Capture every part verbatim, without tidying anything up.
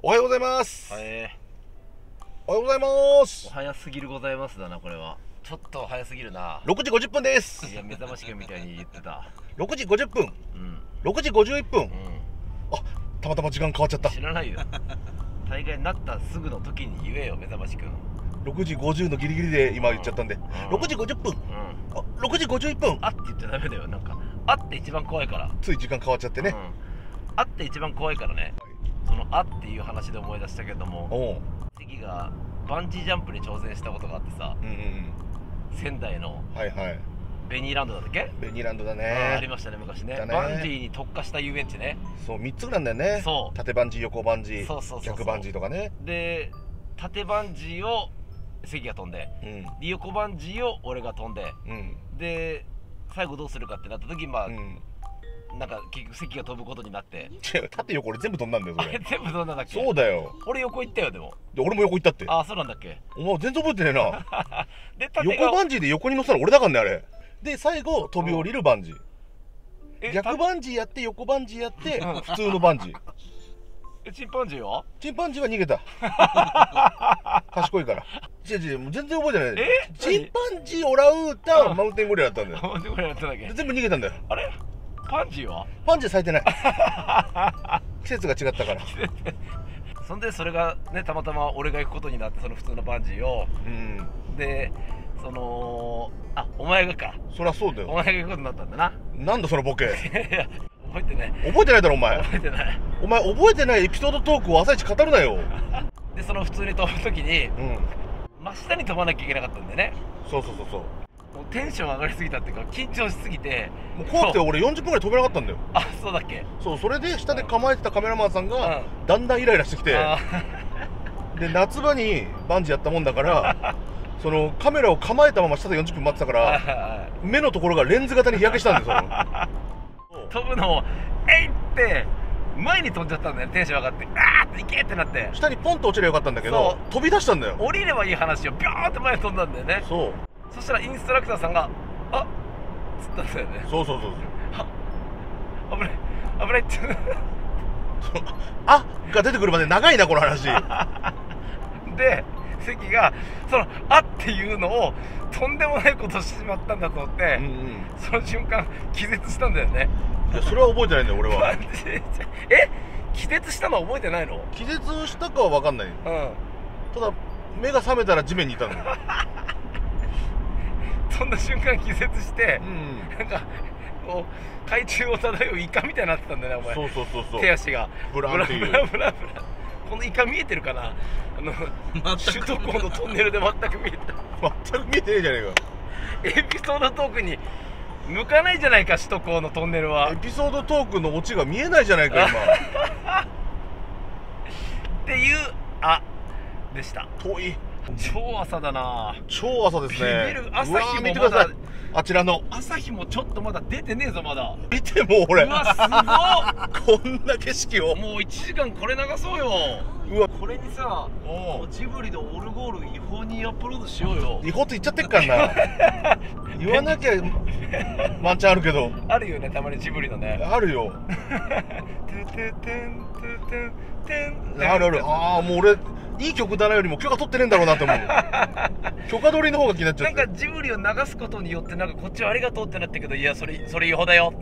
おはようございます。 はい。 おはようございます。 お早すぎるございますだな、これは。ちょっと早すぎるな。 ろくじごじゅっぷんです。 いや、目覚ましくんみたいに言ってた。 ろくじごじゅっぷん。 うん。 ろくじごじゅういっぷん。うん。あ、たまたま時間変わっちゃった。 知らないよ。大概なったすぐの時に言えよ、目覚ましくん。 ろくじごじゅうのギリギリで今言っちゃったんで、うん、ろくじごじゅっぷん。うん。あ、ろくじごじゅういっぷん。 あって言っちゃダメだよ。なんか、あって一番怖いから。 つい時間変わっちゃってね。うん、 あって一番怖いからね。そのあっていう話で思い出したけども、関がバンジージャンプに挑戦したことがあってさ、うんうん、仙台のベニーランドだっけ？ ベニーランドだね。 ありましたね、昔ね。バンジーに特化した遊園地ね。 そう、みっつぐらいなんだよね。そう、縦バンジー、横バンジー、逆バンジーとかね。で、 縦バンジーを関が飛んで、うん、横バンジーを俺が飛んで、うん、で最後どうするかってなった時、まあ、うん、なんか結局関が飛ぶことになって。 違う、縦横俺全部飛んだんだよ、それ。 全部飛んだんだっけ？ そうだよ。 俺横行ったよ。でもで俺も横行ったって。 ああ、そうなんだっけ？ お前全然覚えてねえな。で横バンジーで横に乗せたら俺だからね、あれで。最後飛び降りるバンジー、逆バンジーやって横バンジーやって普通のバンジー。 え、チンパンジーは？ チンパンジーは逃げた。賢いから。違う違う、もう全然覚えてない。え？チンパンジー、オランウータン、マウンテンゴリラだったんだよ。 マウンテンゴリラだったんだっけ？ 全部逃げたんだよ。 あれ？パンジーは？ パンジー咲いてない。季節が違ったから。 そんでそれがね、たまたま俺が行くことになって、その普通のパンジーを、うん、でそのあ、お前がか。 そりゃそうだよ。 お前が行くことになったんだな。 なんだそのボケ。 覚えてない。 覚えてないだろお前。 覚えてない。 お前覚えてないエピソードトークを朝一語るなよ。 でその普通に飛ぶ時に、うん、真下に飛ばなきゃいけなかったんでね。 そうそうそうそう。 もうテンション上がりすぎたっていうか、緊張しすぎてもう怖くて俺よんじゅっぷんぐらい飛べなかったんだよ。 あ、そうだっけ？ そう、それで下で構えてたカメラマンさんがだんだんイライラしてきて、で夏場にバンジーやったもんだからそのカメラを構えたまま下でよんじゅっぷん待ってたから目のところがレンズ型に日焼けしたんですよ。 飛ぶのをえいって前に飛んじゃったんだよ。テンション上がって、あーっていけってなって、 下にポンと落ちればよかったんだけど飛び出したんだよ。 降りればいい話をビョーって前に飛んだんだよね。そう、そしたらインストラクターさんが「あっ」つったんだよね。 そうそうそうそう。 あ、危ない危ないってあが出てくるまで長いなこの話。 で関がその「あ」っていうのをとんでもないことをしてしまったんだと思って、うん、うん、その瞬間気絶したんだよね。 いやそれは覚えてないんだよ俺は。 え、気絶したのは覚えてないの？ 気絶したかは分かんない、うん、ただ目が覚めたら地面にいたの。 そんな瞬間気絶して、うん、なんかこう海中を漂うイカみたいになってたんだよね、お前。 そうそうそうそう。 手足がブランっていう。 ブラブラブラ。このイカ見えてるかな？あの首都高のトンネルで全く見えて全く見えてねえじゃねえか。エピソードトークに向かないじゃないか、首都高のトンネルは。 エピソードトークのオチが見えないじゃないか今。 っていうあでした。 遠い。 超朝だな。 超朝ですね。 ビビる。朝日もまだ、 あちらの朝日もちょっとまだ出てねえぞまだ。 見てもう俺、 うわすごっこんな景色をもういちじかんこれ流そうよ。うわ、これにさ、もうジブリでオルゴール違法にアップロードしようよ。 違法って言っちゃってっからな。言わなきゃワンチャンあるけど。 あるよね、たまにジブリのね。あるよ。 てててんててんてん。 あるある。ああもう俺いい曲だなよりも許可取ってねえんだろうなって思う。許可取りの方が気になっちゃって。 なんかジブリを流すことによってなんかこっちはありがとうってなったけど、いやそれそれ違法だよ。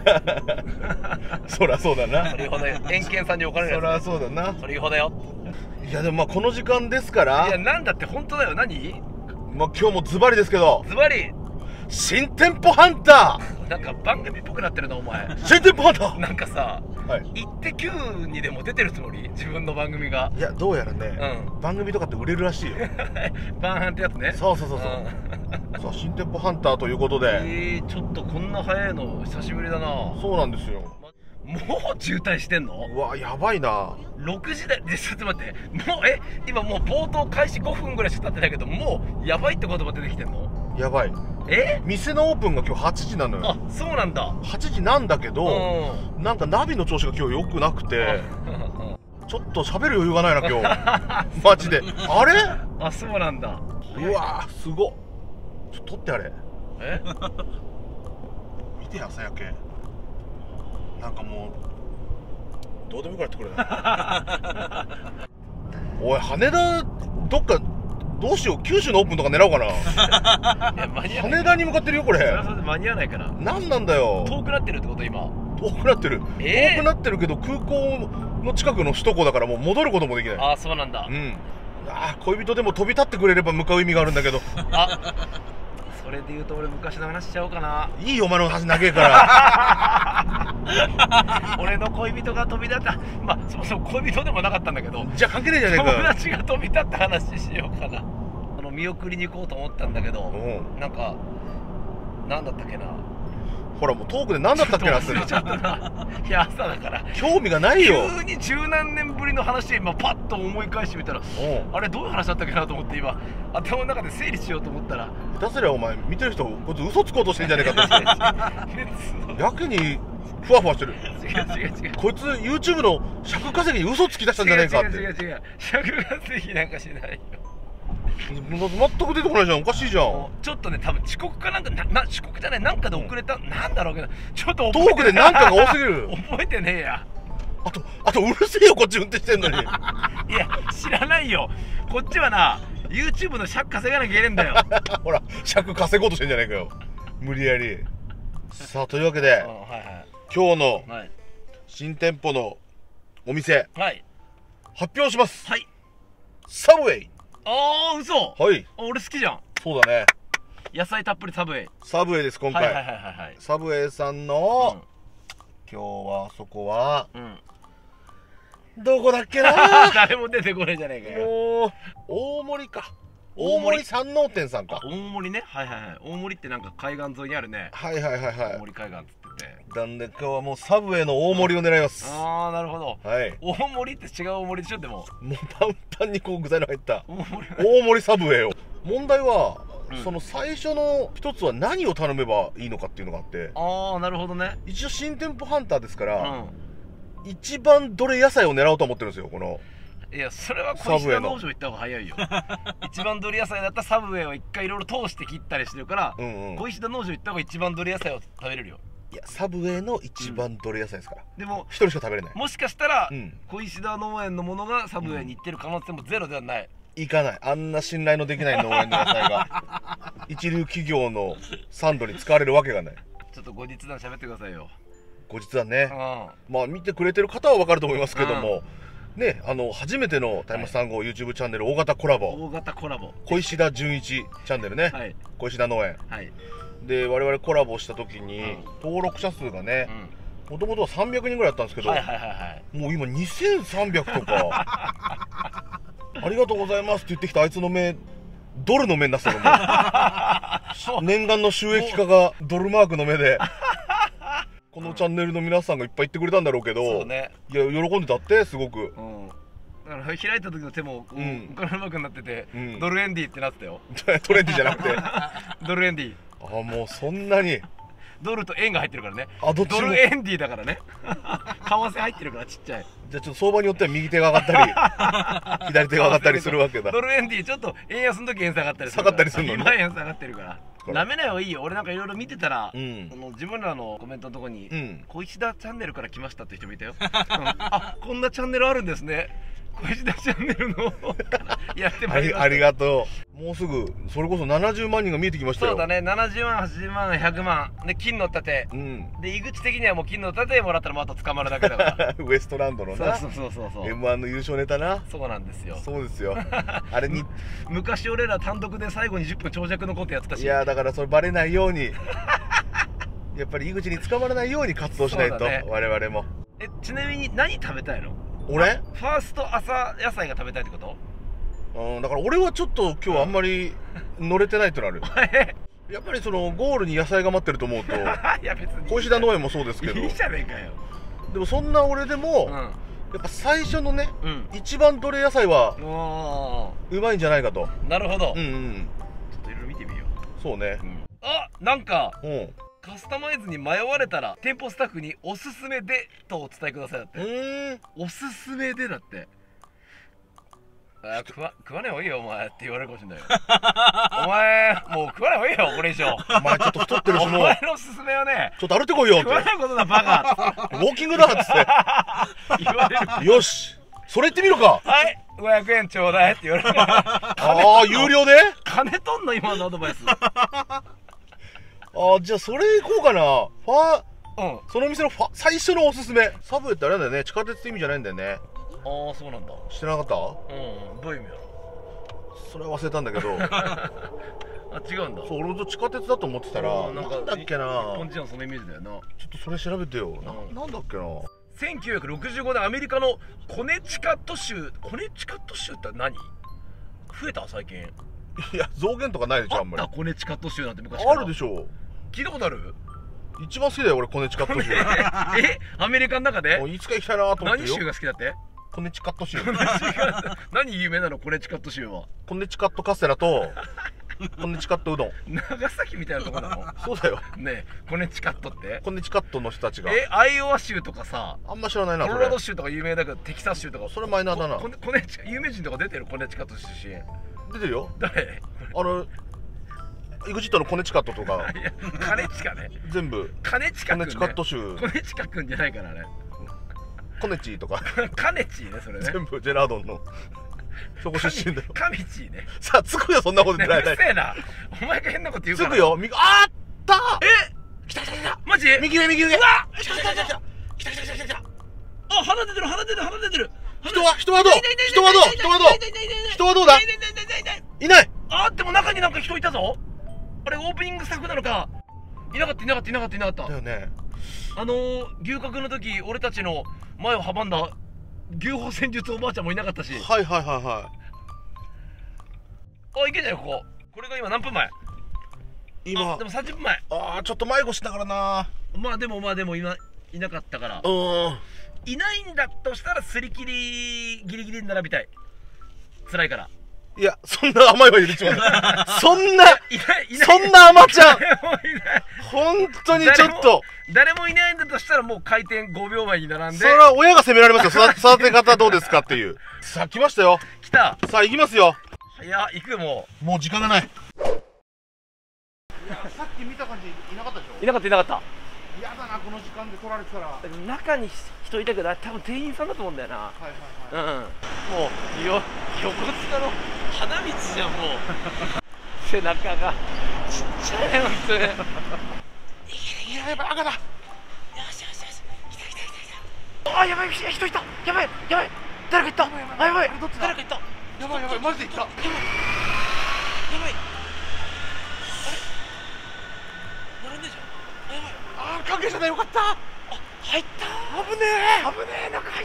そりゃそうだな。 それ違法だよ。エンケンさんにお金そりゃそうだな。 それ違法だよ。 いやでもまあこの時間ですから。 いやなんだって本当だよ。何？ まあ今日もズバリですけど。 ズバリ。 新店舗ハンター。なんか番組っぽくなってるなお前。 新店舗ハンター。 なんかさ、はい、イッテ Q にでも出てるつもり？自分の番組が。 いやどうやらね、うん、番組とかって売れるらしいよ。 バンハンってやつね。 そうそうそうそう。うん、さあ新店舗ハンターということで。 えー、ちょっとこんな早いの久しぶりだな。 そうなんですよ。 もう渋滞してんの？ うわやばいな。 ろくじ台で、ちょっと待って、もうえ今もう冒頭開始ごふんぐらいしか経ってないけど、もうやばいって言葉出てきてんの？やばい。え？店のオープンが今日はちじなのよ。あ、そうなんだ。はちじなんだけど、なんかナビの調子が今日良くなくてちょっと喋る余裕がないな今日。マジで。あれ？あ、そうなんだ。うわーすごっ。ちょっと撮ってあれ。え？見て朝焼け。なんかもうどうでもよくなってくるな。 前羽田どっかどうしよう、九州のオープンとか狙おうかな。いや間に合わない。羽田に向かってるよこれ。それはそれで間に合わないから。なんなんだよ。遠くなってるってこと今。遠くなってる、えー、遠くなってるけど空港の近くの首都高だからもう戻ることもできない。ああそうなんだ。うん。ああ恋人でも飛び立ってくれれば向かう意味があるんだけど。あそれで言うと俺昔の話しちゃおうかな。いいよお前の話長えから俺の恋人が飛び立った、まあそもそも恋人でもなかったんだけど、じゃあ関係ねえじゃねえか。友達が飛び立った話しようかな。あの見送りに行こうと思ったんだけど、うん、なんかなんだったっけな。ほらもう遠くで何だったっけなってちゃったな。いや朝だから興味がないよ。急に十何年ぶりの話今パッと思い返してみたら、あれどういう話だったっけなと思って今頭の中で整理しようと思ったら、下手すりゃお前見てる人こいつ嘘つこうとしてんじゃねえかと。やけにふわふわしてる。違う違う違う。こいつ YouTube の尺稼ぎに嘘つき出したんじゃねえかって。違う違う違う。尺稼ぎなんかしないよ。全く出てこないじゃん。おかしいじゃん。ちょっとね多分遅刻かなんかな、な遅刻じゃないなんかで遅れた、うん、なんだろうけどちょっと遠くでなんかが多すぎる。覚えてねえや。あとあとうるせえよこっち運転してんのに。いや知らないよ。こっちはな YouTube の尺稼がなきゃいけねえんだよ。ほら尺稼ごうとしてんじゃねえかよ無理やり。さあというわけで、はいはい、今日の新店舗のお店、はい、発表します。はい、サブウェイ。ああ、嘘。はい。俺好きじゃん。そうだね。野菜たっぷりサブウェイ。サブウェイです今回。はいはいはいはい。サブウェイさんの、うん、今日はそこは、うん、どこだっけな。誰も出てこないじゃないかよ。もう大森か。大森山王店さんか。大森ね。はいはいはい。大森ってなんか海岸沿いにあるね。はいはいはいはい。大森海岸っつってて。なんで今日はもうサブウェイの大盛りを狙います。ああなるほど。はい。大盛りって違う大盛りでしょでも。もうパンパンにこう具材の入った大盛りサブウェイを。問題は、うん、その最初の一つは何を頼めばいいのかっていうのがあって。ああなるほどね。一応新店舗ハンターですから、うん、一番どれ野菜を狙おうと思ってるんですよこの。いやそれは小石田農場行った方が早いよ。一番どれ野菜だったらサブウェイを一回いろいろ通して切ったりしてるから、うんうん、小石田農場行った方が一番どれ野菜を食べれるよ。いやサブウェイの一番どれ野菜ですから、うん、でも一人しか食べれない。もしかしたら、うん、小石田農園のものがサブウェイに行ってる可能性もゼロではない。行かない。あんな信頼のできない農園の野菜が一流企業のサンドに使われるわけがない。ちょっと後日談喋ってくださいよ。後日談ね、うん、まあ見てくれてる方は分かると思いますけども、うんね、あの初めてのタイムスさん号 YouTube チャンネル大型コラボ、大型コラボ小石田純一チャンネルね、はい、小石田農園、はい、で我々コラボした時に、うん、登録者数がねもともとはさんびゃくにんぐらいだったんですけど、もう今にせんさんびゃくとかありがとうございますって言ってきたあいつの目ドルの目になってたの。念願の収益化がドルマークの目でこのチャンネルの皆さんがいっぱい言ってくれたんだろうけど、ね、いや喜んでたってすごく、うん、だから開いた時の手もお金うまくなってて、うん、ドルエンディってなってたよ。トレンディじゃなくてドルエンディ。ああもうそんなにドルと円が入ってるからね。あどっちもドルエンディだからね。為替入ってるからちっちゃい。じゃあちょっと相場によっては右手が上がったり左手が上がったりするわけだ。ドルエンディちょっと円安の時円下がったりするから。下がったりするのね。今円下がってるから。なめない方がいいよ。俺なんかいろいろ見てたら、うん、の自分らのコメントのとこに、うん、小石田チャンネルから来ましたって人もいたよ。うん、あこんなチャンネルあるんですね。小石田チャンネルのやってまいりました。ありがとう。もうすぐそれこそななじゅうまんにんが見えてきましたよ。そうだね。ななじゅうまんはちじゅうまんひゃくまんで金の盾、うん、で井口的にはもう金の盾もらったらもうあと捕まるだけだからウエストランドのな。そうそうそうそう エムワン の優勝ネタな。そうなんですよ。そうですよ。あれに昔俺ら単独で最後にじゅっぷん長尺のことやってたし。いやだからそれバレないようにやっぱり井口に捕まらないように活動しないと、ね、我々も。えちなみに何食べたいの？俺ファースト朝野菜が食べたいってこと？うんだから俺はちょっと今日あんまり乗れてないってのある。やっぱりそのゴールに野菜が待ってると思うといや別に小石田農園もそうですけどいいじゃねえかよ。でもそんな俺でも、うん、やっぱ最初のね、うん、一番どれ野菜はうまいんじゃないかと。なるほど。うんうんちょっといろいろ見てみよう。そうね、うん、あなんかうんカスタマイズに迷われたら店舗スタッフにおすすめでとお伝えくださいだって。うんおすすめでだって。あ食わ食わねえ方がいいよお前って言われるかもしれないよ。お前もう食わない方がいいよこれ以上。お前ちょっと太ってるしもうお前のおすすめはねちょっと歩いてこいよって。食わないことだバカウォーキングだっつって言われる。よしそれ言ってみるか。はいごひゃくえんちょうだいって言われて。 ああ、有料で金取んの今のアドバイス。 ああ、じゃあそれ行こうかな。ファうん、その店のファ最初のおすすめ。サブウェイってあれなんだよね、地下鉄って意味じゃないんだよね。 ああ、そうなんだ。 知らなかった？うん、 どういう意味やろ。 それは忘れたんだけど。 あ、違うんだ。 そう、俺と地下鉄だと思ってたら、なんだっけな。 日本人はそのイメージだよな。ちょっとそれ調べてよ。な、なんだっけな。 せんきゅうひゃくろくじゅうごねんアメリカのコネチカット州。コネチカット州って何？増えた最近。 いや、増減とかないでしょ、あんまり。 あったコネチカット州なんて昔から。 あるでしょ。 聞いたことある？ 一番好きだよ俺、コネチカット州。 え、アメリカの中で？ いつか行きたいなと思ってるよ。 何州が好きだって？ コネチカット州。 何有名なのコネチカット州は？ コネチカットカステラとコネチカットうどん。 長崎みたいなとこなの？ そうだよ。 ねえ、コネチカットって？ コネチカットの人たちが。 え、アイオワ州とかさ、 あんま知らないな。 コロラド州とか有名だけど、テキサス州とか。 それマイナーだな。 コネチカ、有名人とか出てる？コネチカット出身。 出てるよ。 誰？ あのエグジットのコネチカットとか。 いや、カネチカね。 全部。 カネチカ君ね。 コネチカット州。 コネチカ君じゃないからね。 コネチーとか。 カネチーね、それね。 全部ジェラードンの。そこ出身だよ。 カミチーね。 さあ、つくよ、そんなこと言ってない。 うるせえな。お前が変なこと言うから。 つくよ。あったえ、 来た来た来た。 マジ？ 右上右上。 うわ、 来た来た来た来た。来た来た来た来た。 あ、鼻出てる鼻出てる鼻出てる。 人は人はどう？人はどう？人はどう？人はどうだ？いない。 あ、でも中になんか人いたぞ。あれオープニングスタッフなのか。いなかったいなかったいなかったいなかった。 だよね。 あのー、牛角の時俺たちの前を阻んだ牛歩戦術おばあちゃんもいなかったし。 はいはいはいはい。 あ、いけんじゃんここ。これが今何分前？ 今でもさんじゅっぷんまえ。 ああ、ちょっと迷子しながらな。 まあでもまあでも今いなかったから。 うん。 いないんだとしたらすり切りギリギリに並びたい。辛いから。 いや、そんな甘いは許しません。そんな、 いないいない。 そんな甘ちゃん。本当にちょっと。 誰もいないんだとしたらもう開店ごびょうまえに並んで。 それは親が責められますよ。育て方どうですかっていう。さあ来ましたよ。 来た。 さあ行きますよ。 いや、行くよもう。もう時間がない。いや、さっき見た感じいなかったでしょ。 いなかったいなかった。 嫌だなこの時間で取られてたら。 中に人いたけど多分店員さんだと思うんだよな。はいはいはい。うん。もうよ横須賀の花道じゃんもう。背中がちっちゃい本当に。いややばい赤だ。よしよしよし。来た来た来た来た。あ、やばい人いた。やばいやばい。誰かいった。あ、やばい。誰かいった。 やばいやばいマジでいった。やばい。やばい。並んでんじゃん。やばい。 ああ、関係者だよかった。あ、 入った。 危ねえ。 危ねえ、中入った。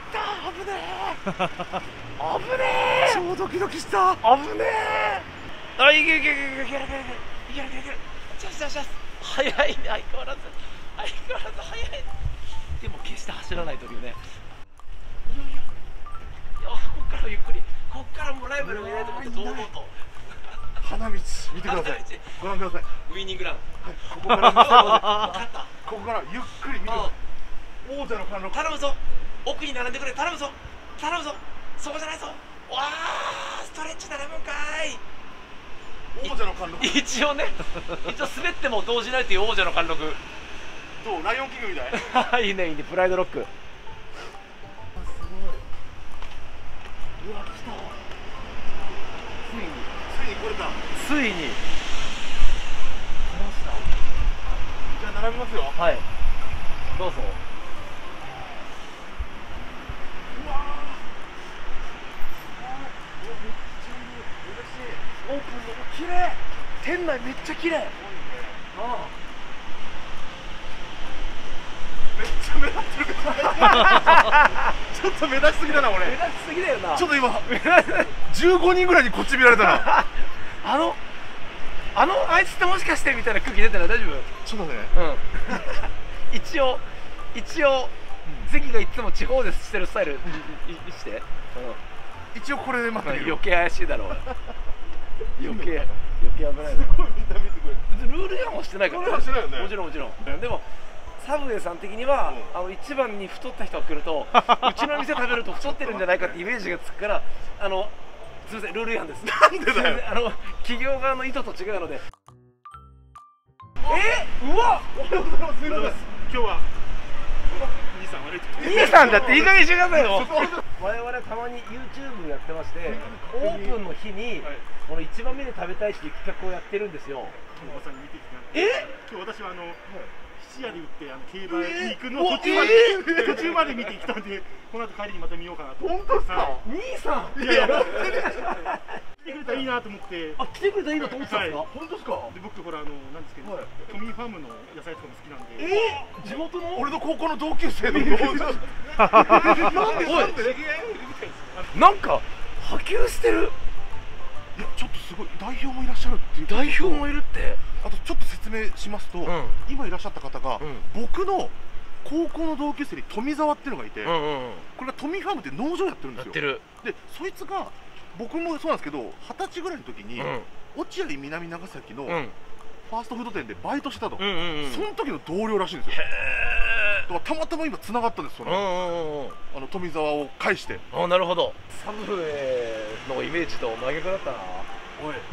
危ねえ。危ねえ。 超ドキドキした。 危ねえ。あ、いけいけいけいけいけいけいけいけいけいけ。チャスチャスチャス。早いね、相変わらず。相変わらず早い。でも決して走らないというね。いやいや。いや、こっからゆっくり。こっからもうライバルがいないと思って堂々と。 花道見てください。ご覧ください。 ウイニングラン。 ここからここからゆっくり見てください。王者の貫禄。 頼むぞ。奥に並んでくれ。頼むぞ。頼むぞ。そこじゃないぞ。わあ、ストレッチ並ぶんかい。 王者の貫禄。 一応ね、一応滑っても動じないっていう王者の貫禄。 どう？ライオンキングみたい。 いいねいいね、プライドロック。すごい。うわ、来た。ついに。 ついに来れた。 ついに。来ました。 じゃあ並びますよ。 はい。どうぞ。うわー。オープンの綺麗。店内めっちゃ綺麗。ああ。 めっちゃ目立ってるけど。ちょっと目立ちすぎだな俺。 目立ちすぎだよな。 ちょっと今じゅうごにんぐらいにこっち見られたな。 あのあのあいつってもしかしてみたいな空気出てない？大丈夫？ ちょっとね。 うん。一応一応関がいつも地方でしてるスタイルして。 一応これで待ってるよ。 余計怪しいだろう。余計余計危ない。すごいみんな見てくれ。別にルール違反はしてないから。 ルール違反してないよね。 もちろんもちろん。でもサブウェイさん的には、うん、あの一番に太った人が来るとうちの店食べると太ってるんじゃないかってイメージがつくから、あのすみませんルール違反です。 なんでだよ。 あの企業側の意図と違うので。えー、うわ。 おはようございます。すみません。今日はに、 さん悪いと兄さんだっていい加減してくださいよ。我々たまに YouTube やってまして、オープンの日にこの一番目で食べたいっていう企画をやってるんですよ。 まさに見てきた。 え？ 今日私はあの質屋で売ってあの競馬に行くの途中まで途中まで見てきたんで、この後帰りにまた見ようかなと。 本当ですか？兄さん。いやいや。 来てくれたらいいなと思って。 あ、来てくれたらいいなと思ってたんですか？本当ですか？ で僕ほらあのなんですけど、トミーファームの野菜とかも好きなんで。 えー、地元の？ 俺の高校の同級生の。 なんか波及してる。 いやちょっとすごい代表もいらっしゃるっていう。 代表もいるって。 あとちょっと説明しますと、うん、今いらっしゃった方が、うん、僕の高校の同級生に富澤っていうのがいて、うんうんうん、これがトミーファームって農場やってるんですよ。でそいつが僕もそうなんですけどはたちぐらいの時に、うん、落合南長崎のファーストフード店でバイトしてたと、その時の同僚らしいんですよ。だからたまたま今つながったんです、そのあの富澤を介して。 あ、なるほど。サブウェイのイメージと真逆だったな。おい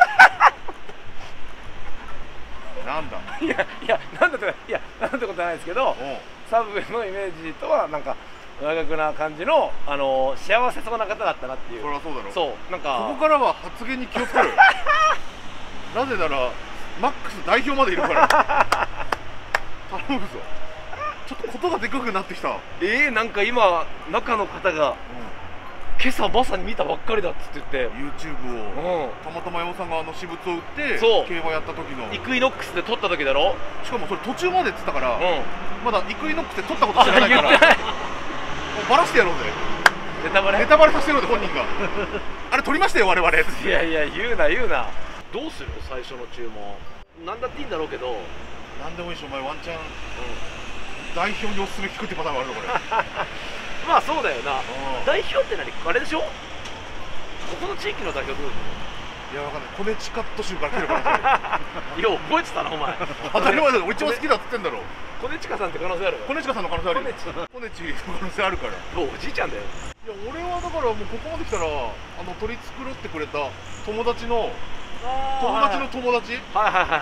なんだ。 いやいや、なんだとか、いや、なんてことないですけど、サブウェイのイメージとはなんか真逆な感じの、あの幸せそうな方だったなっていう。 そりゃそうだろう。 そう、なんかここからは発言に気をつける。なぜならマックス代表までいるから頼むぞ。ちょっとことがでかくなってきた。 えー、なんか今中の方が、うん、今朝まさに見たばっかりだっつって言って YouTube を、うん、たまたま山本さんがあの私物を売って競馬やった時のイクイノックスで撮った時だろ。 しかもそれ途中までっつったから、うん、まだイクイノックスで撮ったこと知らないからもうバラしてやろうぜ。 ネタバレネタバレさせてやろうぜ本人が。あれ撮りましたよ我々。いやいや言うな言うな。どうする最初の注文。なんだっていいんだろうけど、 なんでもいいし、お前ワンチャン、うん、代表におすすめ聞くってパターンがあるのこれ。 まあそうだよな。代表って何、あれでしょ、ここの地域の代表どういうの。 いやわかんない、コネチカット州から来てるからいや覚えてたなお前。 当たり前だよ、俺一番好きだっつってんだろ。 コネチカさんって可能性ある。 コネチカさんの可能性あるよ。コネチの可能性あるから。 もうおじいちゃんだよ。 いや俺はだからもうここまで来たら、あの取り繕ってくれた友達の友達の友達に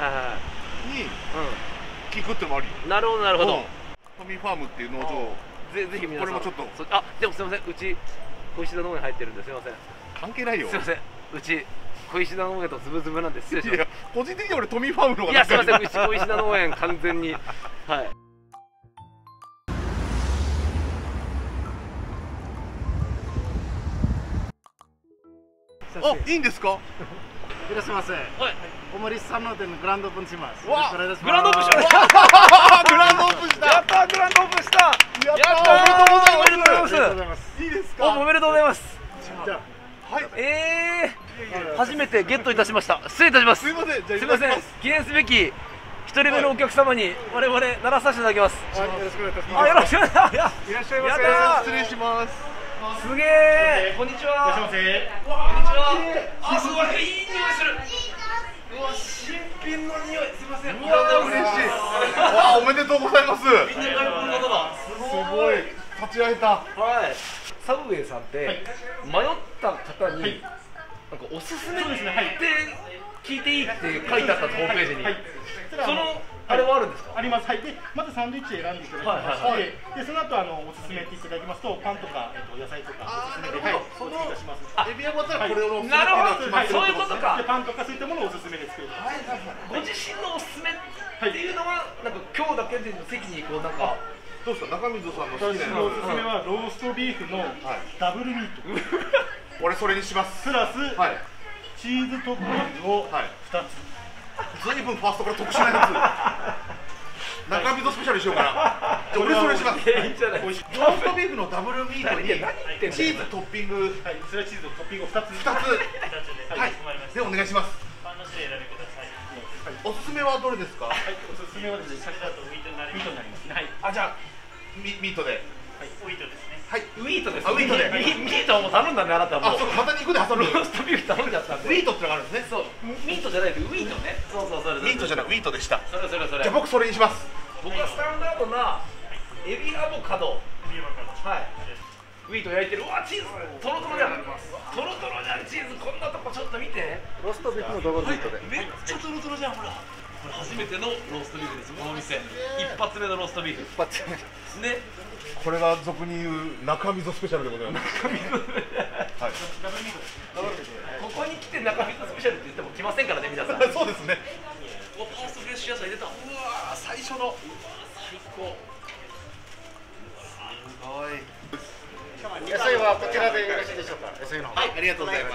聞くってのもあり。 なるほどなるほど。 トミーファームっていう農場、 ぜぜひ皆さん、 これもちょっと、 あ、でもすみません、うち小石田農園入ってるんですみません。 関係ないよ。 すみません、うち小石田農園とズブズブなんで失礼します。 いや個人的に俺トミーファームの方が。 いやすみません、うち小石田農園完全にはい。 あ、いいんですか。 いらっしゃいませ。はい。おもりさんの店のグランドオープンします。 グランドオープンした。 グランドオープンした。 やったー、グランドオープンした。やったー、おめでとうございます。 いいですか。 おめでとうございます。 じゃあ、はい。 ええ、初めてゲットいたしました。失礼いたします。 すみません。 すみません。記念すべき一人目のお客様に我々鳴らさせていただきます。 よろしくお願いいたします。 あ、よろしくお願いします。 いらっしゃいませ。 失礼します。 すげえ。こんにちは。こんにちは。あ、すごいいい匂いする。うわ、新品の匂い。すみません。うわ、 嬉しい。わあ、おめでとうございます。 みんな外国の方だ。 すごい。立ち会えた。 はい。サブウェイさんって迷った方になんかおすすめって聞いていいって書いてあったホームページに。そのあれはあるんですか？ あります。はい。で、まずサンドイッチ選んでいただきまして、でその後あのおすすめっていただきますと、パンとかえっと野菜とかおすすめで、はい、お付けいたします。 エビはまたこれをなるほど、そういうことか。 でパンとかそういったものをおすすめで作る。 ご自身のおすすめっていうのはなんか今日だけでの席にこうなんかどうした中水さんの好きなおすすめはローストビーフのダブルミート。 俺それにします。 プラスチーズトッピングをふたつ。 ずいぶんファーストから特殊なやつ。中溝スペシャルしようかな。じゃあ俺それします。 いいんじゃない。 ローストビーフのダブルミートにチーズトッピング、 はい、それはチーズトッピングをふたつ。 ふたつ。はい。でお願いします。おすすめはどれですか？ はい、おすすめはですね、先だとウィートになりますね。はい。 あ、じゃあミミートで。 はい、ウィートですね。 はい、ウィートです。 ウィートで。 ミートはもう頼んだんであなたはもう。 あ、そうか、また肉で挟む。 ローストビーフ頼んじゃったんで。 ウィートってのがあるんですね。 そう。ミートじゃないけどウィートね。そうそうそれ。 ミートじゃない、ウィートでした。 それそれそれ。 じゃあ僕それにします。 僕はスタンダードなエビアボカド。 エビアボカド。 はい。ウィート焼いてる。うわ、チーズトロトロじゃん。トロトロじゃん、チーズ。こんなとこちょっと見て。 ローストビーフのダブルミートで。 めっちゃトロトロじゃん、ほら。これ初めてのローストビーフです。この店。一発目のローストビーフ。一発目。 ね、 これが俗に言う中溝スペシャルでございます。中溝、はい、 ここに来て中溝スペシャルって言っても来ませんからね、皆さん。 そうですね。 ファーストフレッシュ野菜出た。うわー、最初の、うわー、最高。すごい。 野菜はこちらでよろしいでしょうか。野菜の方。 はい、ありがとうございます。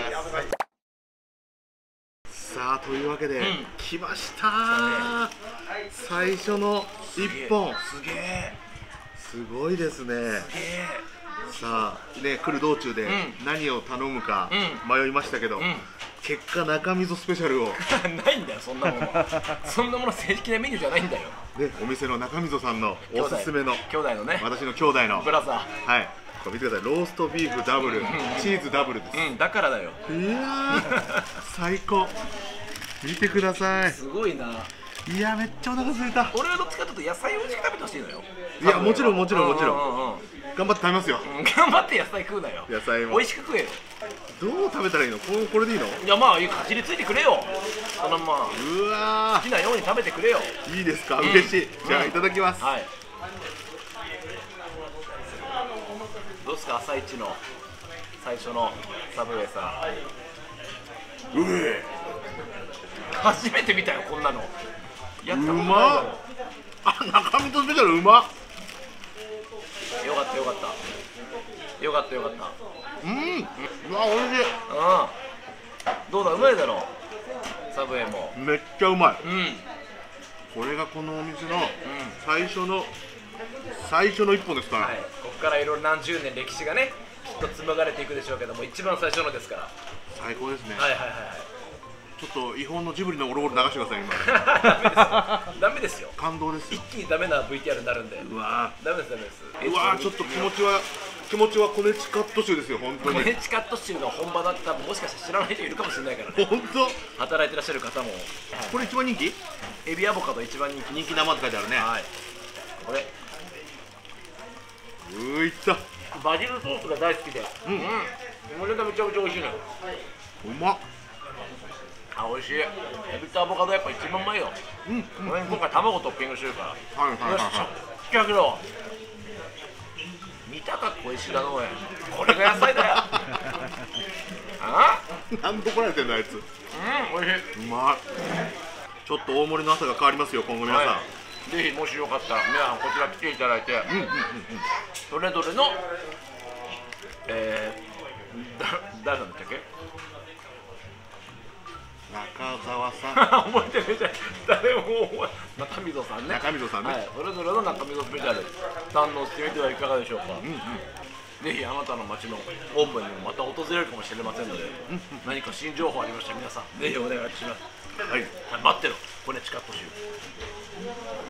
さあ、というわけで、うん、来ましたー。最初の一本。 すげえ。 すごいですね。さあね、来る道中で何を頼むか迷いましたけど、うん、結果中溝スペシャルをないんだよ、そんなもの。そんなもの正式なメニューじゃないんだよ。 で、お店の中溝さんのおすすめの兄弟のね、 私の兄弟のブラザー、はい、これ見てください。ローストビーフダブル、うん、チーズダブルです。 うん、だからだよ。 いや最高。見てください。 すごいな。 いや、めっちゃお腹空いた。 俺はどっちかというと野菜を美味しく食べてほしいのよ。 いや、もちろんもちろんもちろん頑張って食べますよ。 頑張って野菜食うなよ。 野菜も美味しく食えよ。 どう食べたらいいの？これ、これでいいの？ いや、まあかじりついてくれよ。そのままうわ好きなように食べてくれよ。 いいですか？嬉しい。じゃあいただきます。 はい。どうですか、朝一の最初のサブウェイさん。 うえ初めて見たよ、こんなの。 うまっ。あ、中身とスペシャルうまっ。 よかったよかったよかったよかった。 うん、うわ、おいしい。うん、 どうだ、うまいだろう、サブウェイも。 めっちゃうまい。 うん、 これがこのお店の最初の最初の一本ですから、はい、 ここからいろいろ何十年歴史がね、きっと紡がれていくでしょうけども、一番最初のですから。 最高ですね。 はいはいはい。 ちょっと違法のジブリのオロゴロ流してください今。 ダメですよ。 感動ですよ。 一気にダメな ブイティーアール になるんで。 うわダメですダメです。 うわちょっと気持ちは気持ちはコネチカット州ですよ本当に。 コネチカット州の本場だったらもしかして知らない人いるかもしれないからね。 本当。 働いてらっしゃる方も。 これ一番人気？ エビアボカド一番人気。 人気生って書いてあるね。 はい。これ。 うーいった。 バジルソースが大好きで。うん。これがめちゃめちゃ美味しいのよ。 うまっ。 あ、美味しい。エビとアボカドやっぱ一番うまいよ。うん。俺今回卵トッピングしてるから。 はいはいはいはい。 よし、だけど。見たかっこいいしだのおい。これが野菜だよ。あ？ 何度来られてんだあいつ。うん、 美味しい。 うまい。ちょっと大盛りの朝が変わりますよ今後皆さん。はい、 ぜひもしよかったら皆さんこちら来ていただいて、うんうんうんうん、それぞれの、えー、だ誰なんだったっけ？ 中澤さん。 覚えてるじゃん。誰も覚え。中溝さんね。 中溝さんね。 はい、それぞれの中溝スペシャル堪能してみてはいかがでしょうか。うんうん、ぜひあなたの街のオープンにもまた訪れるかもしれませんので、うんうん、何か新情報ありましたら皆さんぜひお願いします。はい、待ってろ。これチカット州。